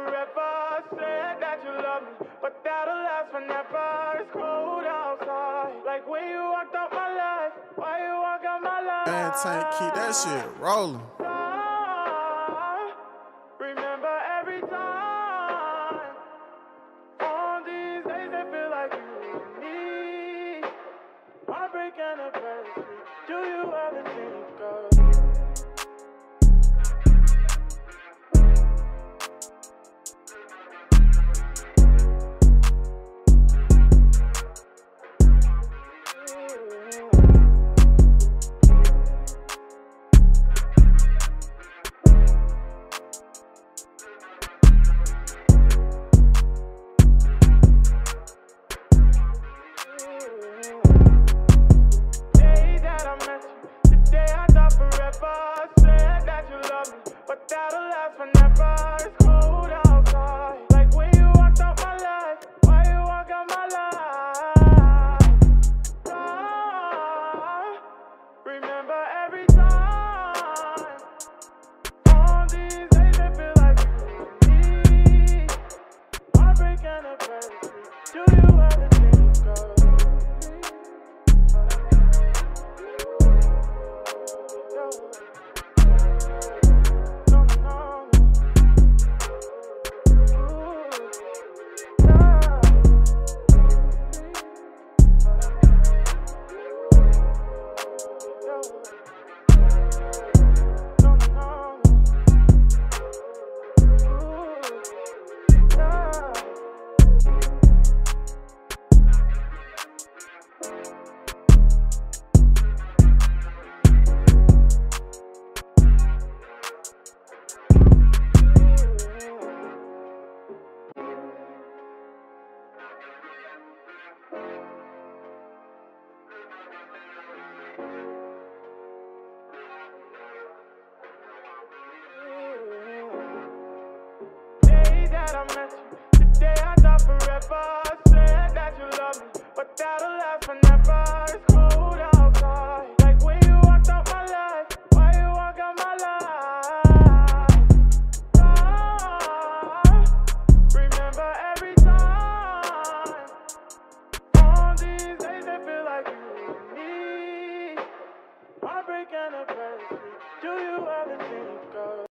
forever. Said that you love me, but that'll last forever. It's cold outside, like when you walked out my life. Why you walk out my life? Man, Tank, keep that shit rolling. Remember every time. On these days they feel like you and me. Heartbreak anniversary. Do you ever think of? Said that you love me, but that'll last forever. It's cold outside, like when you walked out my life. Why you walk out my life? Remember every time. On these days they feel like you and me. Heartbreak anniversary. Do you ever think of? That I met you, today I thought forever. Said that you love me, but that'll last forever. It's cold outside, like when you walked out my life. Why you walk out my life? Remember every time. On these days they feel like you and me. Heartbreak anniversary. Do you ever think of?